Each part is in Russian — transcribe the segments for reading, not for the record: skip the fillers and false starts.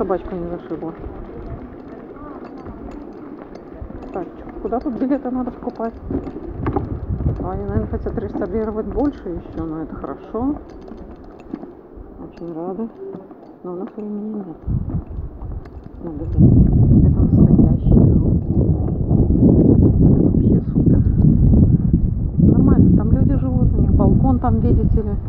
собачку не зашибла. Так, куда тут билеты надо покупать? Они, наверное, хотят реставрировать больше еще, но это хорошо. Очень рада. Но у нас времени нет. Надо взять. Это настоящие руины. Вообще супер. Нормально, там люди живут, у них балкон там, видите ли.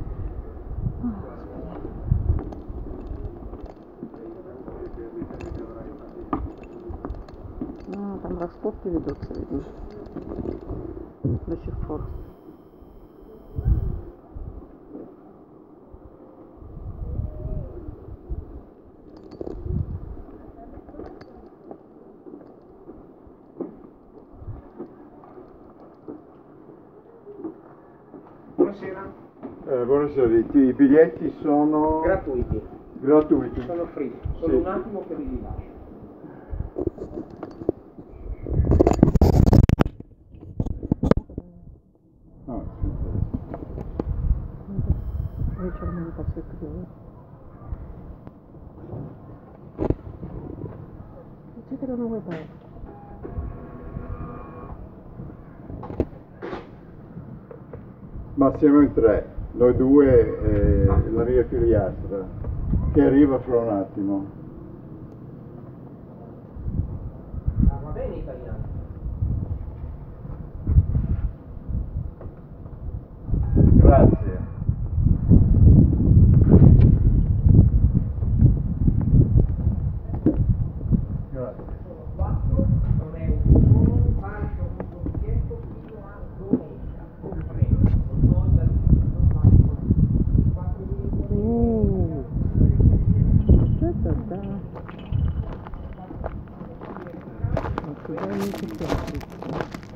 Ну, там раскопки ведутся, видно. До сих пор. Buonasera. Buonasera, i biglietti sono Gratuiti. gratuiti. Sono free. Solo un attimo per il rilascio. Вечером мотоцикл. Теперь он улыбается. Ma siamo in tre, noi due e la mia figliastra, che arriva fra un attimo. Ah, va bene italiano. Grazie. Grazie. Sono 4, non è solo un marcio un biglietto fino a domenica, compreso. Noi da lì non faccio 4 Это да. Вот куда они теперь пришли?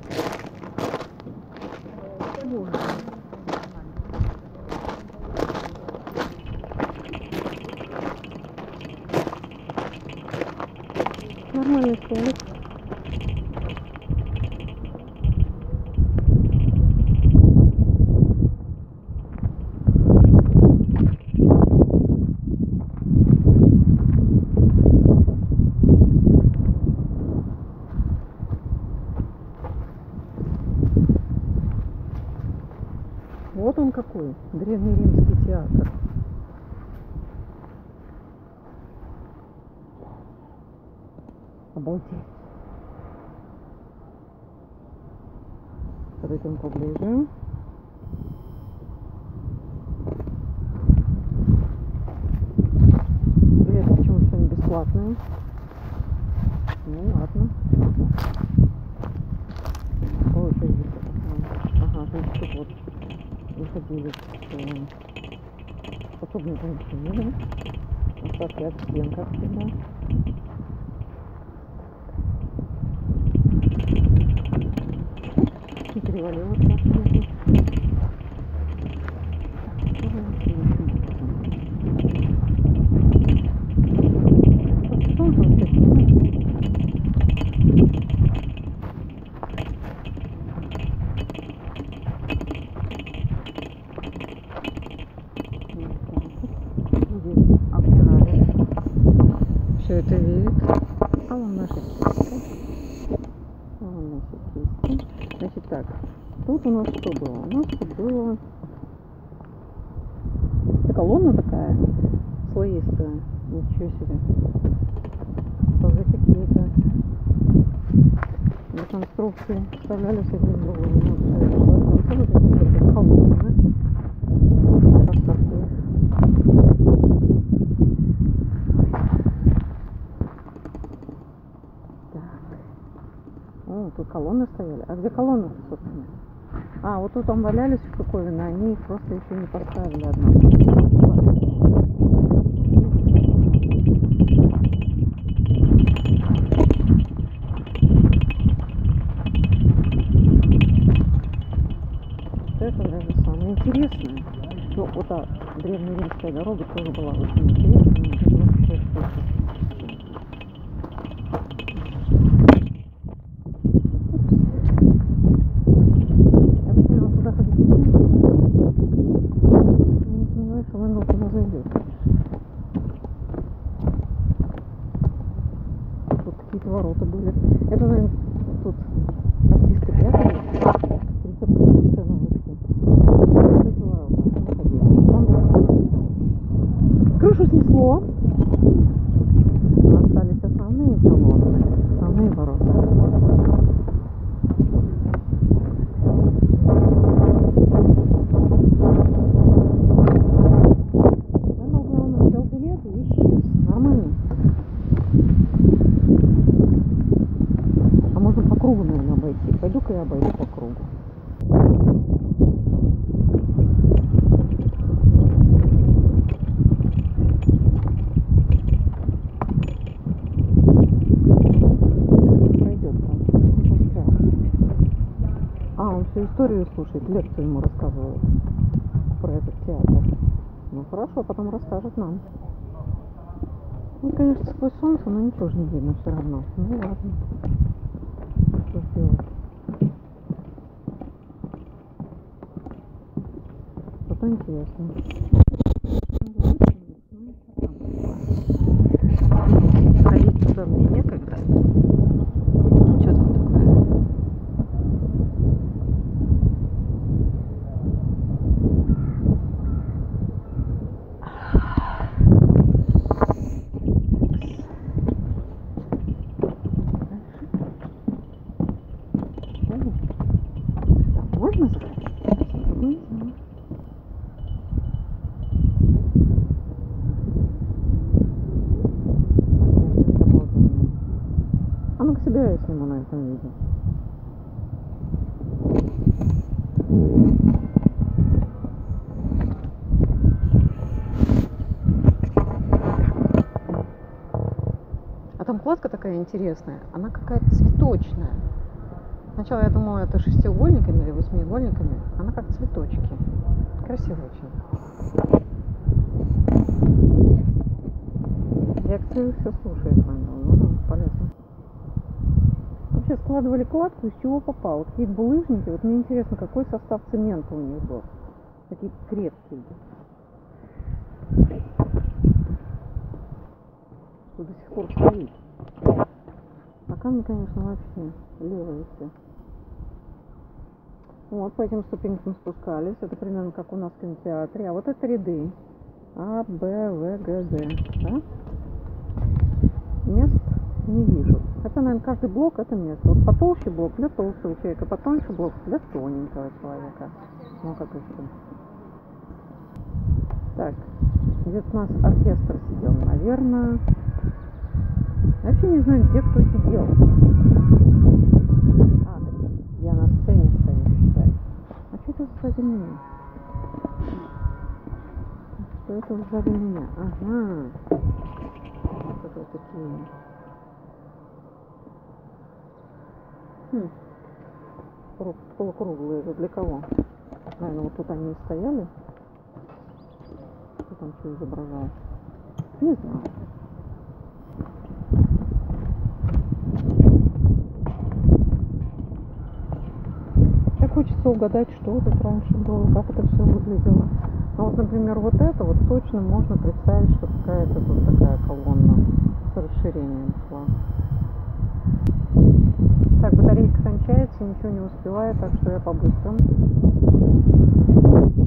Нормальный столик. Вот он какой, древнеримский театр. Обалдеть. Подойдем поближе. Билеты почему-то сегодня бесплатные. Ну ладно. Ой, ага, значит тут вот выходили способные помещения. Остатки от стен, как всегда. И перевалило страшно. Все это видит. А вон наши кисти. А вон наши кисти. Значит так, тут у нас что было? У нас тут было колонна такая слоистая. Ничего себе. Тоже какие-то реконструкции вставлялись одни в другую. Тоже колонны. Красоты. О, тут колонны стояли. А где колонны, собственно? А, вот тут там валялись штуковины, они их просто еще не поставили одна. Это даже самое интересное. Ну, вот та древнеримская дорога тоже была очень интересная. Это вообще что-то. какие-то ворота были. Это, наверное, тут артисты прятались. Рецепт сцену вышли. Вот эти ворота. Крышу снесло. Но остались основные колонны, основные ворота. Поэтому главное взял билет и исчез. Нормально. А можно по кругу, наверное, обойти. Пойду-ка я обойду по кругу. Он всю историю слушает, лекцию ему рассказывают про этот театр. Ну хорошо, потом расскажет нам. Ну, конечно, сквозь солнце, но ничего же не видно все равно. Ну ладно. Что сделать? Зато интересно. Ходить туда мне некогда. Что там такое? Можно заходить? Другое дело. А ну-ка себя я сниму на этом видео. А там кладка такая интересная, она какая-то цветочная. Сначала я думала, это шестиугольниками или восьмиугольниками. Она как цветочки. Красиво очень. Лекцию все слушает, ну, полезно. Вообще складывали кладку, из чего попало. Какие-то булыжники. Вот мне интересно, какой состав цемента у них был. Такие крепкие. Что до сих пор стоит. А камни, конечно, вообще левые все. Вот по этим ступенькам спускались. Это примерно как у нас в кинотеатре. А вот это ряды. А, Б, В, Г, Д. Да? Мест не вижу. Хотя, наверное, каждый блок это место. Вот потолще блок для толстого человека, потоньше блок для тоненького человека. Ну, как еще. Так, где-то у нас оркестр сидел, наверное. Я вообще не знаю, где кто сидел. А, я на сцене стою, считай. А что это сзади меня? Что это сзади меня? Ага. Вот это вот такие. Полукруглые. Это для кого? Наверное, вот тут они и стояли. Кто там что изображал? Не знаю. Так хочется угадать, что тут раньше было, как это все выглядело. Ну вот, например, вот это вот точно можно представить, что какая-то тут такая колонна с расширением шла. Так, батарейка кончается, ничего не успеваю, так что я по-быстрому.